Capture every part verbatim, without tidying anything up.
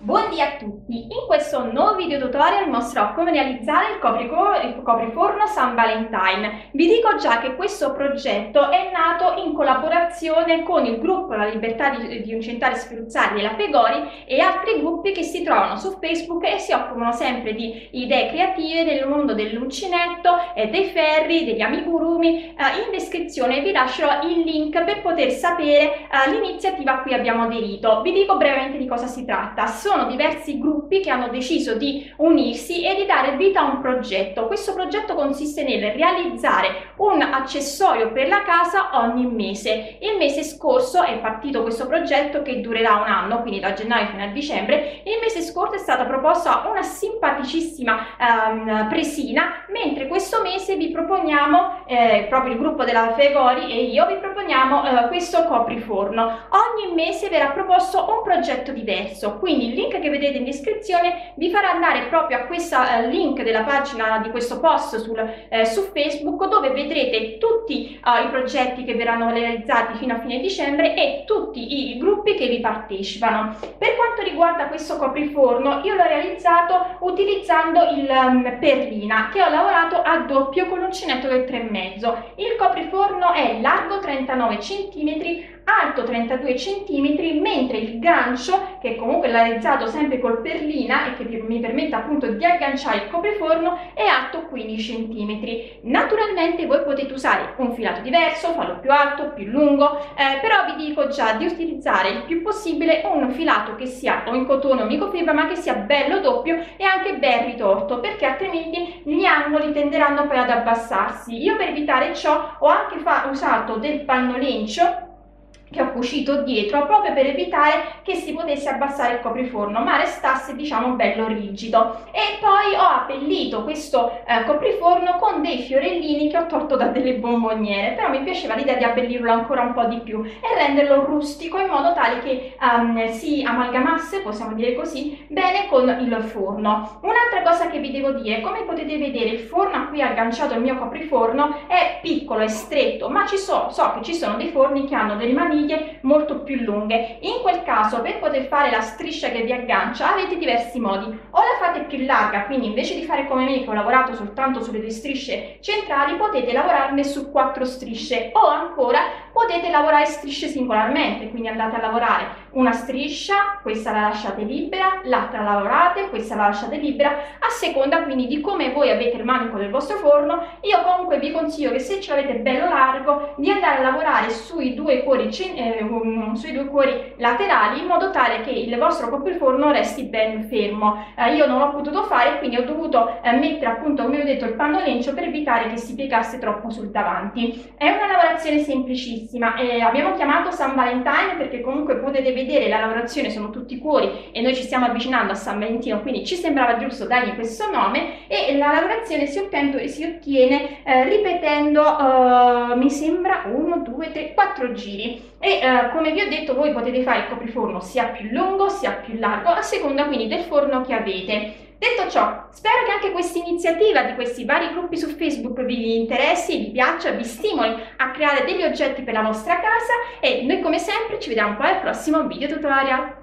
Buondì a tutti! In questo nuovo video tutorial mostrerò come realizzare il, coprico- il copriforno San Valentine. Vi dico già che questo progetto è nato in collaborazione con il gruppo La Libertà di, di Incentare e Sferruzzare della Pegori e altri gruppi che si trovano su Facebook e si occupano sempre di idee creative nel mondo dell'uncinetto e dei ferri, degli amigurumi. Eh, in descrizione vi lascerò il link per poter sapere eh, l'iniziativa a cui abbiamo aderito. Vi dico brevemente di cosa si tratta. Sono diversi gruppi che hanno deciso di unirsi e di dare vita a un progetto. Questo progetto consiste nel realizzare un accessorio per la casa ogni mese. Il mese scorso è partito questo progetto che durerà un anno, quindi da gennaio fino a dicembre. Il mese scorso è stata proposta una simpaticissima ehm, presina, mentre questo mese vi proponiamo, eh, proprio il gruppo della Fegori e io vi proponiamo eh, questo copriforno. Ogni mese verrà proposto un progetto diverso, quindi il link che vedete in descrizione vi farà andare proprio a questo eh, link della pagina di questo post sul, eh, su Facebook, dove vedrete tutti eh, i progetti che verranno realizzati fino a fine dicembre e tutti i, i gruppi che vi partecipano. Per quanto riguarda questo copriforno, io l'ho realizzato utilizzando il um, perlina, che ho lavorato a doppio con l'uncinetto del tre e mezzo. Il copriforno è largo trentanove centimetri, alto trentadue centimetri, mentre il gancio, che comunque è realizzato sempre col perlina e che mi permette appunto di agganciare il copriforno, è alto quindici centimetri. Naturalmente voi potete usare un filato diverso, farlo più alto, più lungo, eh, però vi dico già di utilizzare il più possibile un filato che sia o in cotone o microfibra, ma che sia bello doppio e anche ben ritorto, perché altrimenti gli angoli tenderanno poi ad abbassarsi. Io, per evitare ciò, ho anche usato del pannolencio che ho cucito dietro, proprio per evitare che si potesse abbassare il copriforno ma restasse, diciamo, bello rigido. E poi ho abbellito questo eh, copriforno con dei fiorellini che ho tolto da delle bomboniere, però mi piaceva l'idea di abbellirlo ancora un po' di più e renderlo rustico, in modo tale che um, si amalgamasse, possiamo dire così, bene con il forno. Un'altra cosa che vi devo dire: come potete vedere, il forno a cui è agganciato il mio copriforno è piccolo e stretto, ma ci so, so che ci sono dei forni che hanno delle maniglie molto più lunghe. In quel caso, per poter fare la striscia che vi aggancia, avete diversi modi: o la fate più larga, quindi invece di fare come me che ho lavorato soltanto sulle due strisce centrali, potete lavorarne su quattro strisce, o ancora potete lavorare strisce singolarmente, quindi andate a lavorare una striscia, questa la lasciate libera, l'altra la lavorate, questa la lasciate libera, a seconda quindi di come voi avete il manico del vostro forno. Io comunque vi consiglio che, se ce l'avete bello largo, di andare a lavorare sui due cuori eh, um, sui due cuori laterali, in modo tale che il vostro copriforno resti ben fermo. Eh, io non l'ho potuto fare, quindi ho dovuto eh, mettere, appunto, come ho detto, il pannolencio per evitare che si piegasse troppo sul davanti. È una lavorazione semplicissima, eh, abbiamo chiamato San Valentine perché comunque potete vedere la lavorazione, sono tutti cuori e noi ci stiamo avvicinando a San Valentino, quindi ci sembrava giusto dargli questo nome. E la lavorazione si ottiene, si ottiene eh, ripetendo uh, mi sembra uno, due, tre, quattro giri. E eh, come vi ho detto, voi potete fare il copriforno sia più lungo sia più largo, a seconda quindi del forno che avete. Detto ciò, spero che anche questa iniziativa di questi vari gruppi su Facebook vi interessi, vi piaccia, vi stimoli a creare degli oggetti per la vostra casa, e noi come sempre ci vediamo poi al prossimo video tutorial.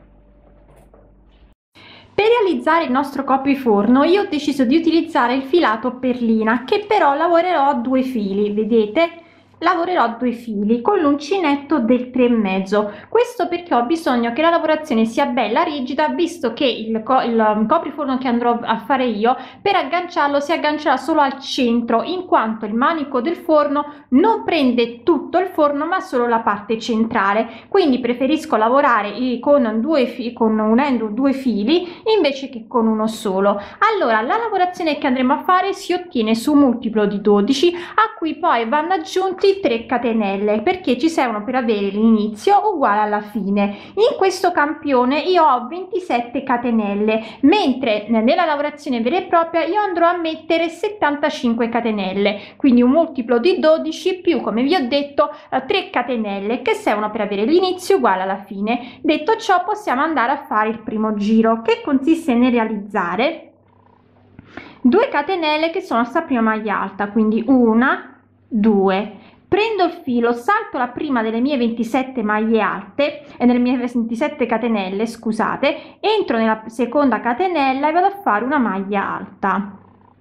Per realizzare il nostro copriforno io ho deciso di utilizzare il filato perlina, che però lavorerò a due fili, vedete? Lavorerò a due fili con l'uncinetto del tre e mezzo. Questo perché ho bisogno che la lavorazione sia bella rigida, visto che il, co il copriforno che andrò a fare io, per agganciarlo si aggancerà solo al centro, in quanto il manico del forno non prende tutto il forno ma solo la parte centrale. Quindi preferisco lavorare con due fi con unendo due fili invece che con uno solo. Allora, la lavorazione che andremo a fare si ottiene su un multiplo di dodici, a cui poi vanno aggiunti tre catenelle, perché ci servono per avere l'inizio uguale alla fine. In questo campione io ho ventisette catenelle, mentre nella lavorazione vera e propria io andrò a mettere settantacinque catenelle, quindi un multiplo di dodici più, come vi ho detto, tre catenelle che servono per avere l'inizio uguale alla fine. Detto ciò, possiamo andare a fare il primo giro, che consiste nel realizzare due catenelle che sono sta prima maglia alta, quindi una, due. prendo il filo, salto la prima delle mie ventisette maglie alte e nelle mie ventisette catenelle, scusate, entro nella seconda catenella e vado a fare una maglia alta.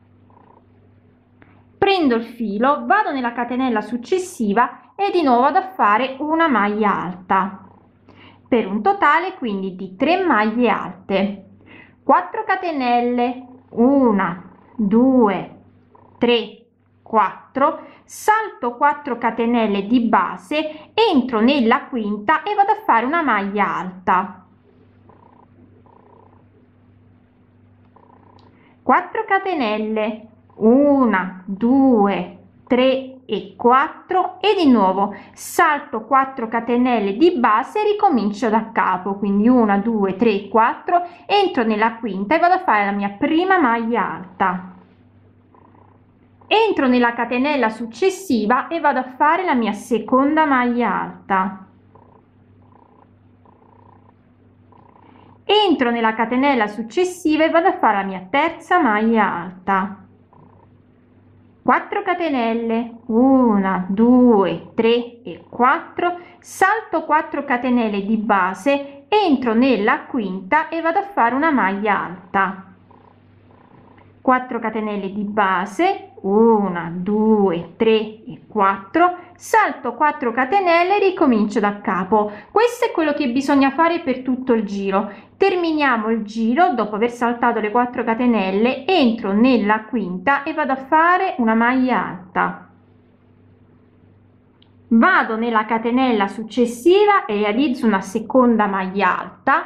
Prendo il filo, vado nella catenella successiva e di nuovo vado a fare una maglia alta, per un totale quindi di tre maglie alte. quattro catenelle, uno, due, tre, quattro, salto quattro catenelle di base, entro nella quinta e vado a fare una maglia alta. quattro catenelle, uno, due, tre e quattro e di nuovo salto quattro catenelle di base e ricomincio da capo, quindi uno, due, tre, quattro, entro nella quinta e vado a fare la mia prima maglia alta. Entro nella catenella successiva e vado a fare la mia seconda maglia alta. Entro nella catenella successiva e vado a fare la mia terza maglia alta. quattro catenelle, uno, due, tre e quattro, salto quattro catenelle di base, entro nella quinta e vado a fare una maglia alta. quattro catenelle di base, uno, due, tre e quattro, salto quattro catenelle e ricomincio da capo. Questo è quello che bisogna fare per tutto il giro. Terminiamo il giro dopo aver saltato le quattro catenelle, entro nella quinta e vado a fare una maglia alta. Vado nella catenella successiva e realizzo una seconda maglia alta.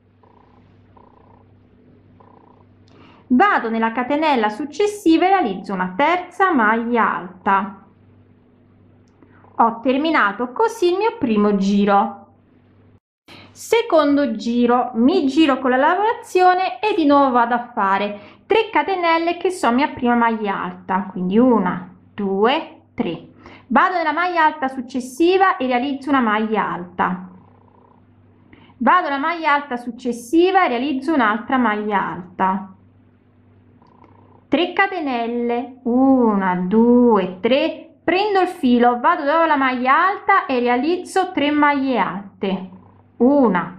Vado nella catenella successiva e realizzo una terza maglia alta. Ho terminato così il mio primo giro. Secondo giro, mi giro con la lavorazione e di nuovo vado a fare tre catenelle che sono mia prima maglia alta, quindi uno, due, tre. Vado nella maglia alta successiva e realizzo una maglia alta. Vado nella maglia alta successiva e realizzo un'altra maglia alta. tre catenelle, uno, due, tre, prendo il filo, vado dove ho la maglia alta e realizzo tre maglie alte, uno,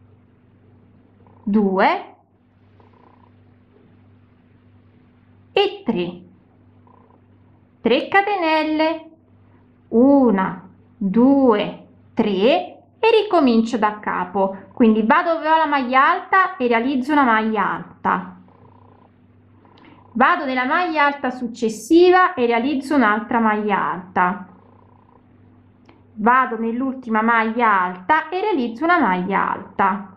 due e tre, tre catenelle, uno, due, tre e ricomincio da capo, quindi vado dove ho la maglia alta e realizzo una maglia alta. Vado nella maglia alta successiva e realizzo un'altra maglia alta. Vado nell'ultima maglia alta e realizzo una maglia alta.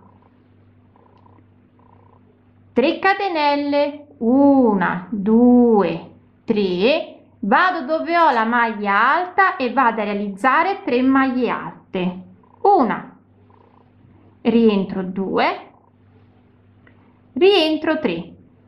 tre catenelle, uno, due, tre, vado dove ho la maglia alta e vado a realizzare tre maglie alte. una, rientro due, rientro tre.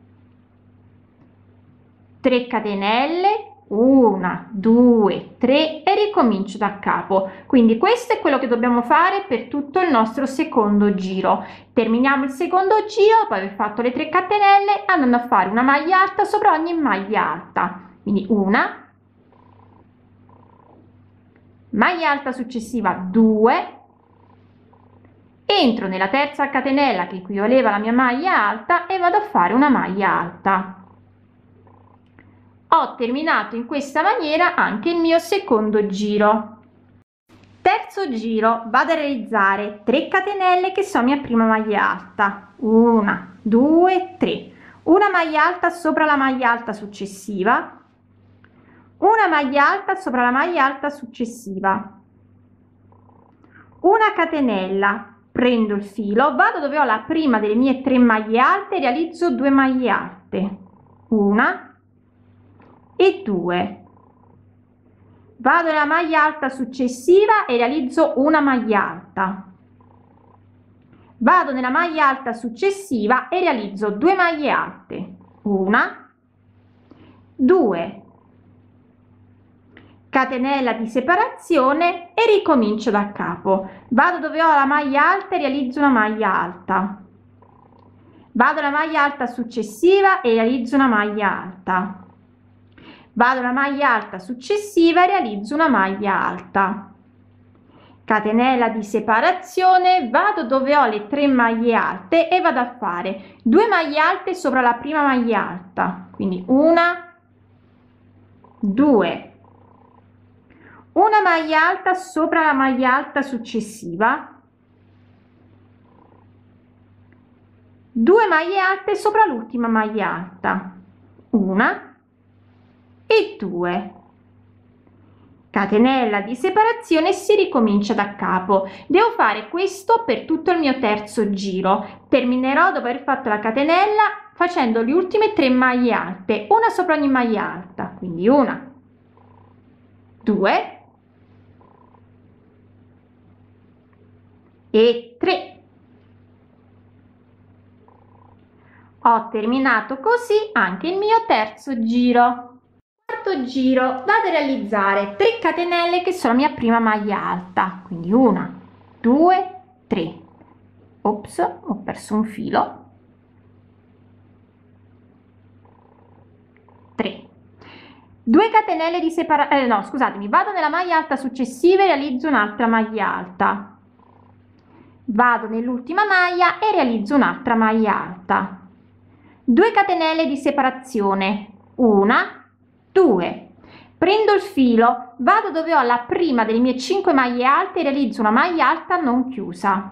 tre catenelle, uno, due, tre e ricomincio da capo. Quindi questo è quello che dobbiamo fare per tutto il nostro secondo giro. Terminiamo il secondo giro dopo aver fatto le tre catenelle andando a fare una maglia alta sopra ogni maglia alta, quindi una maglia alta successiva, due, entro nella terza catenella che equivaleva alla mia maglia alta e vado a fare una maglia alta. Ho terminato in questa maniera anche il mio secondo giro. Terzo giro, vado a realizzare tre catenelle che sono mia prima maglia alta, uno, due, tre, una maglia alta sopra la maglia alta successiva, una maglia alta sopra la maglia alta successiva, una catenella, prendo il filo, vado dove ho la prima delle mie tre maglie alte e realizzo due maglie alte, una e due. Vado nella maglia alta successiva e realizzo una maglia alta. Vado nella maglia alta successiva e realizzo due maglie alte, una, due, catenella di separazione e ricomincio da capo. Vado dove ho la maglia alta e realizzo una maglia alta. Vado alla maglia alta successiva e realizzo una maglia alta. Vado alla maglia alta successiva e realizzo una maglia alta, catenella di separazione, vado dove ho le tre maglie alte e vado a fare due maglie alte sopra la prima maglia alta, quindi una, due, una maglia alta sopra la maglia alta successiva, due maglie alte sopra l'ultima maglia alta, una e due, catenella di separazione e si ricomincia da capo. Devo fare questo per tutto il mio terzo giro. Terminerò dopo aver fatto la catenella facendo le ultime tre maglie alte, una sopra ogni maglia alta, quindi una, due e tre. Ho terminato così anche il mio terzo giro. Quarto giro, vado a realizzare tre catenelle che sono la mia prima maglia alta, quindi una, due, tre. Ops, ho perso un filo. tre. due catenelle di separazione, eh, no, scusatemi, vado nella maglia alta successiva e realizzo un'altra maglia alta. Vado nell'ultima maglia e realizzo un'altra maglia alta. due catenelle di separazione, una, due, prendo il filo, vado dove ho la prima delle mie cinque maglie alte e realizzo una maglia alta non chiusa,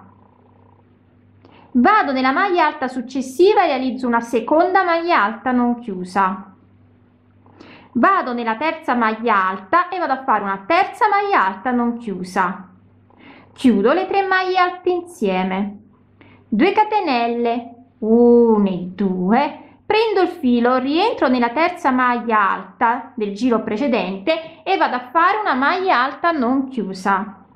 vado nella maglia alta successiva e realizzo una seconda maglia alta non chiusa, vado nella terza maglia alta e vado a fare una terza maglia alta non chiusa, chiudo le tre maglie alte insieme, due catenelle, una e due, prendo il filo, rientro nella terza maglia alta del giro precedente e vado a fare una maglia alta non chiusa,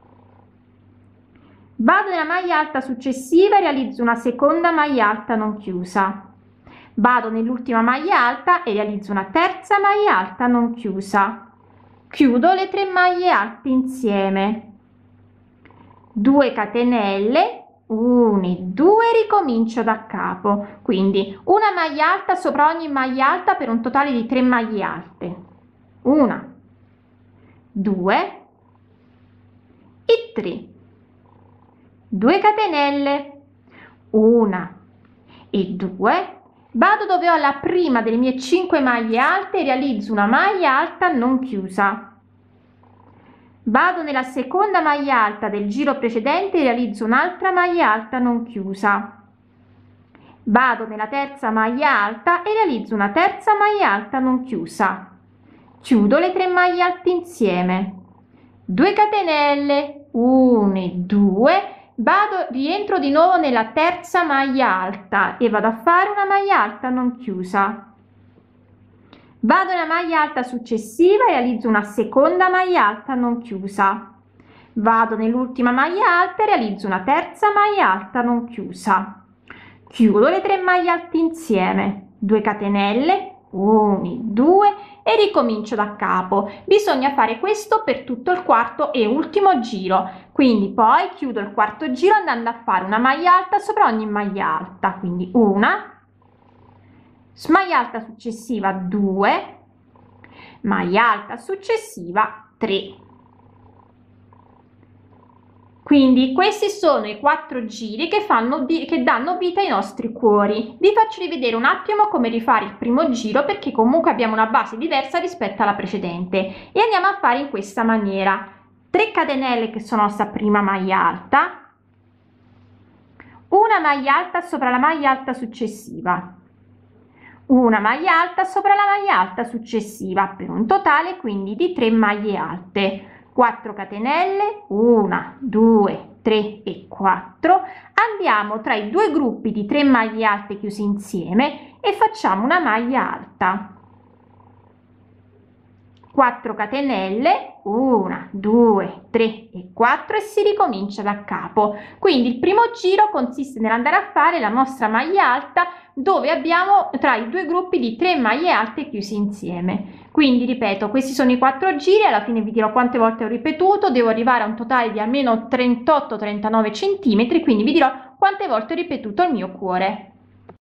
vado nella maglia alta successiva e realizzo una seconda maglia alta non chiusa, vado nell'ultima maglia alta e realizzo una terza maglia alta non chiusa, chiudo le tre maglie alte insieme, due catenelle, una e due, ricomincio da capo, quindi una maglia alta sopra ogni maglia alta per un totale di tre maglie alte, una, due e tre, due catenelle, una e due, vado dove ho la prima delle mie cinque maglie alte e realizzo una maglia alta non chiusa, vado nella seconda maglia alta del giro precedente e realizzo un'altra maglia alta non chiusa, vado nella terza maglia alta e realizzo una terza maglia alta non chiusa, chiudo le tre maglie alte insieme, due catenelle, una e due, vado, rientro di nuovo nella terza maglia alta e vado a fare una maglia alta non chiusa, vado nella maglia alta successiva e realizzo una seconda maglia alta non chiusa, vado nell'ultima maglia alta e realizzo una terza maglia alta non chiusa, chiudo le tre maglie alte insieme, due catenelle, una, due e ricomincio da capo. Bisogna fare questo per tutto il quarto e ultimo giro, quindi poi chiudo il quarto giro andando a fare una maglia alta sopra ogni maglia alta, quindi una maglia alta successiva, due, maglia alta successiva, tre. Quindi questi sono i quattro giri che fanno che danno vita ai nostri cuori. Vi faccio rivedere un attimo come rifare il primo giro, perché comunque abbiamo una base diversa rispetto alla precedente, e andiamo a fare in questa maniera: tre catenelle che sono nostra prima maglia alta, una maglia alta sopra la maglia alta successiva, una maglia alta sopra la maglia alta successiva, per un totale quindi di tre maglie alte, quattro catenelle, una, due, tre e quattro. Andiamo tra i due gruppi di tre maglie alte chiuse insieme e facciamo una maglia alta, quattro catenelle, una, due, tre e quattro, e si ricomincia da capo. Quindi il primo giro consiste nell'andare a fare la nostra maglia alta dove abbiamo tra i due gruppi di tre maglie alte chiusi insieme. Quindi ripeto, questi sono i quattro giri, alla fine vi dirò quante volte ho ripetuto, devo arrivare a un totale di almeno trentotto trentanove centimetri, quindi vi dirò quante volte ho ripetuto il mio cuore.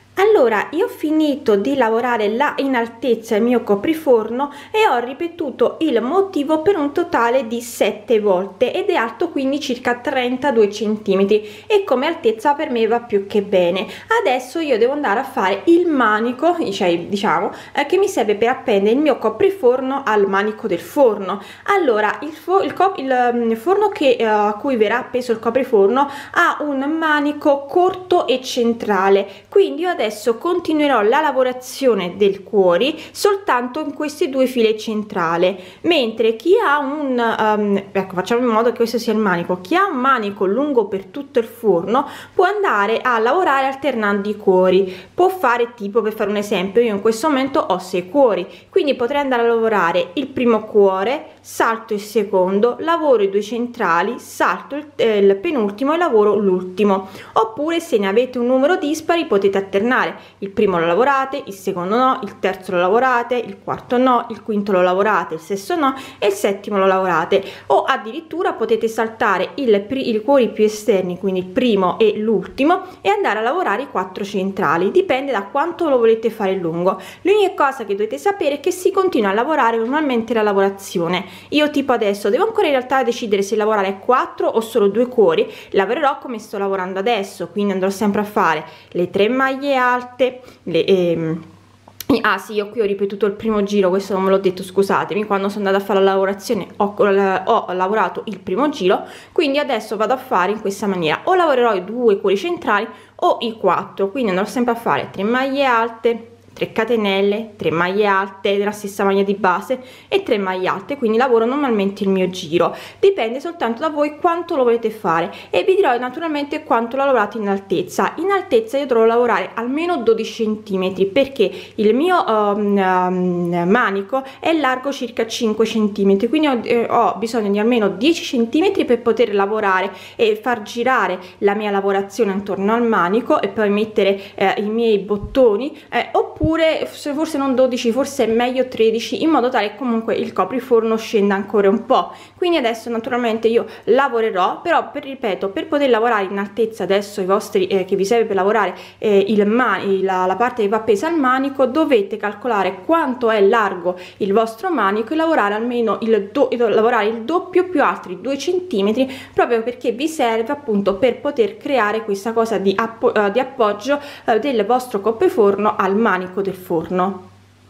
Allora, io ho finito di lavorare là in altezza il mio copriforno e ho ripetuto il motivo per un totale di sette volte ed è alto quindi circa trentadue centimetri e come altezza per me va più che bene. Adesso io devo andare a fare il manico, cioè diciamo eh, che mi serve per appendere il mio copriforno al manico del forno. Allora, il, fo il, il forno che, eh, a cui verrà appeso il copriforno ha un manico corto e centrale, quindi io adesso Adesso continuerò la lavorazione del cuori soltanto in queste due file centrali, mentre chi ha un um, ecco, facciamo in modo che questo sia il manico, chi ha un manico lungo per tutto il forno può andare a lavorare alternando i cuori. Può fare, tipo, per fare un esempio, io in questo momento ho sei cuori, quindi potrei andare a lavorare il primo cuore, salto il secondo, lavoro i due centrali, salto il, eh, il penultimo e lavoro l'ultimo. Oppure, se ne avete un numero dispari, potete alternare: il primo lo lavorate, il secondo no, il terzo lo lavorate, il quarto no, il quinto lo lavorate, il sesto no e il settimo lo lavorate. O addirittura potete saltare il, i cuori più esterni, quindi il primo e l'ultimo, e andare a lavorare i quattro centrali. Dipende da quanto lo volete fare lungo. L'unica cosa che dovete sapere è che si continua a lavorare normalmente la lavorazione. Io tipo adesso devo ancora in realtà decidere se lavorare quattro o solo due cuori. Lavorerò come sto lavorando adesso, quindi andrò sempre a fare le tre maglie alte, le, ehm, ah sì, io qui ho ripetuto il primo giro, questo non me l'ho detto, scusatemi, quando sono andata a fare la lavorazione ho, ho lavorato il primo giro, quindi adesso vado a fare in questa maniera: o lavorerò i due cuori centrali o i quattro, quindi andrò sempre a fare tre maglie alte, tre catenelle, tre maglie alte della stessa maglia di base e tre maglie alte, quindi lavoro normalmente il mio giro. Dipende soltanto da voi quanto lo volete fare e vi dirò naturalmente quanto lo lavorate in altezza. In altezza io dovrò lavorare almeno dodici centimetri perché il mio um, um, manico è largo circa cinque centimetri, quindi ho, eh, ho bisogno di almeno dieci centimetri per poter lavorare e far girare la mia lavorazione intorno al manico e poi mettere eh, i miei bottoni, eh, oppure forse non dodici, forse è meglio tredici, in modo tale che comunque il copriforno scenda ancora un po'. Quindi adesso naturalmente io lavorerò, però per ripeto, per poter lavorare in altezza adesso i vostri eh, che vi serve per lavorare eh, il mani la, la parte che va appesa al manico, dovete calcolare quanto è largo il vostro manico e lavorare almeno il, do, lavorare il doppio più altri due centimetri, proprio perché vi serve appunto per poter creare questa cosa di, appo, uh, di appoggio uh, del vostro copriforno al manico del forno.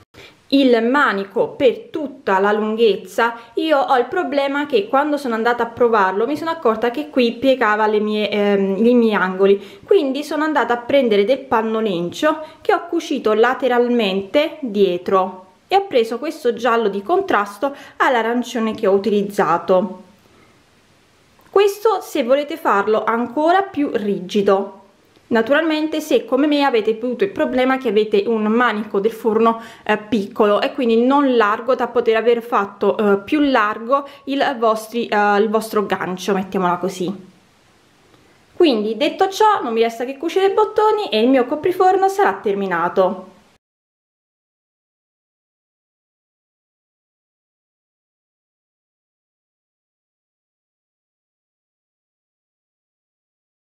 Il manico per tutta la lunghezza, io ho il problema che quando sono andata a provarlo mi sono accorta che qui piegava le mie, ehm, i miei angoli, quindi sono andata a prendere del pannolencio che ho cucito lateralmente dietro e ho preso questo giallo di contrasto all'arancione che ho utilizzato. Questo se volete farlo ancora più rigido. Naturalmente se come me avete avuto il problema che avete un manico del forno eh, piccolo e quindi non largo da poter aver fatto eh, più largo il, vostri, eh, il vostro gancio, mettiamola così. Quindi detto ciò non mi resta che cucire i bottoni e il mio copriforno sarà terminato.